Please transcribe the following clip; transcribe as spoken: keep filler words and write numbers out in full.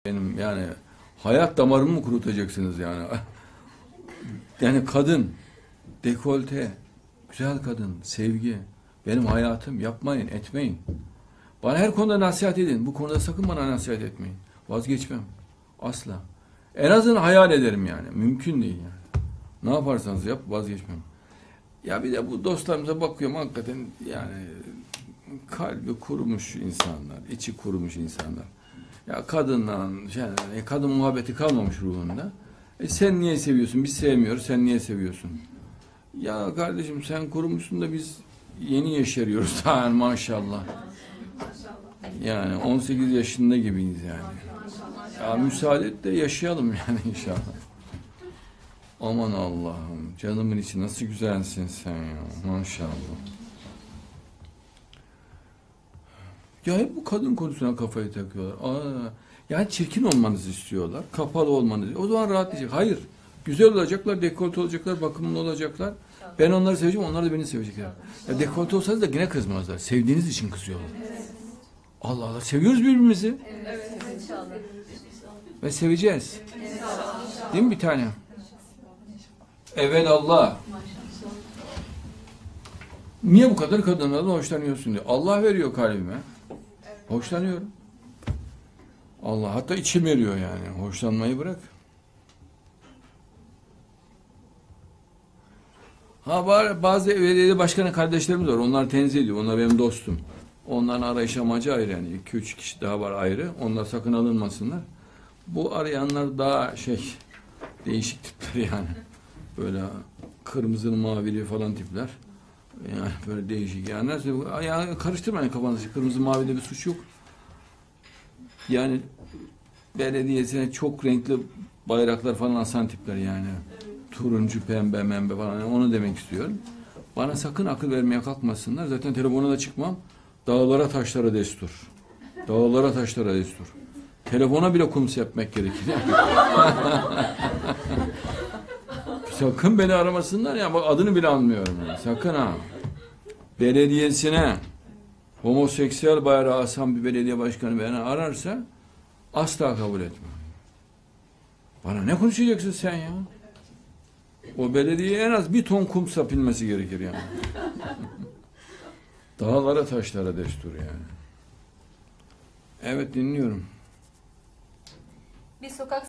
Benim yani hayat damarımı mı kurutacaksınız yani? Yani kadın, dekolte, güzel kadın, sevgi, benim hayatım, yapmayın, etmeyin. Bana her konuda nasihat edin. Bu konuda sakın bana nasihat etmeyin. Vazgeçmem. Asla. En azından hayal ederim yani. Mümkün değil yani. Ne yaparsanız yap, vazgeçmem. Ya bir de bu dostlarımıza bakıyorum hakikaten yani kalbi kurumuş insanlar, içi kurumuş insanlar. Ya kadınla, yani kadın muhabbeti kalmamış ruhunda. E sen niye seviyorsun? Biz sevmiyoruz. Sen niye seviyorsun? Ya kardeşim sen kurumuşsun da biz yeni yeşeriyoruz. Yani maşallah. Yani on sekiz yaşında gibiyiz yani. Ya müsaade et de yaşayalım yani inşallah. Aman Allah'ım. Canımın içi nasıl güzelsin sen ya. Maşallah. Ya hep bu kadın konusuna kafayı takıyorlar. Aa, yani çirkin olmanızı istiyorlar. Kapalı olmanızı. O zaman rahatlayacak. Hayır. Güzel olacaklar, dekolte olacaklar, bakımlı olacaklar. Ben onları seveceğim, onlar da beni sevecekler. Ya dekolte olsanız da yine kızmazlar. Sevdiğiniz için kızıyorlar. Allah Allah. Seviyoruz birbirimizi. Evet, inşallah. Ve seveceğiz. Değil mi bir tane? Evet Allah. Niye bu kadar kadınlardan hoşlanıyorsun diyor. Allah veriyor kalbime. Hoşlanıyorum. Allah hatta içim veriyor yani. Hoşlanmayı bırak. Ha var, bazı belediye başkanı kardeşlerimiz var. Onlar tenzih ediyor. Onlar benim dostum. Onların arayış amacı ayrı yani. iki üç kişi daha var ayrı. Onlar sakın alınmasınlar. Bu arayanlar daha şey değişik tipler yani. Böyle kırmızılı mavili falan tipler. Yani böyle değişik yani. Nasıl, yani karıştırmayın kafanızı. Kırmızı mavide bir suç yok. Yani belediyesine çok renkli bayraklar falan asan tipler yani. Turuncu, pembe, membe falan. Yani onu demek istiyorum. Bana sakın akıl vermeye kalkmasınlar. Zaten telefona da çıkmam. Dağlara taşlara destur. Dağlara taşlara destur. Telefona bile kum sepmek gerekir. Sakın beni aramasınlar ya. Bak adını bile anmıyorum. Yani. Sakın ha. Belediyesine homoseksüel bayrağı asan bir belediye başkanı beni ararsa asla kabul etmem. Bana ne konuşacaksın sen ya? O belediyeye en az bir ton kum sapilmesi gerekir yani. Dağlara taşlara destur yani. Evet dinliyorum. Bir sokak